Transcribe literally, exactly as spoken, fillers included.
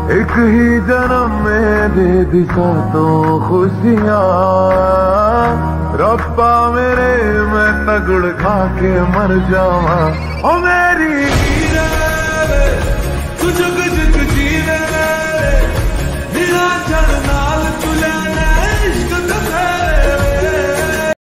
एक ही जन्म में दे दी तो खुशियाँ रब्बा मेरे मैं तगड़ खा के मर जावा ओ मेरी तुझको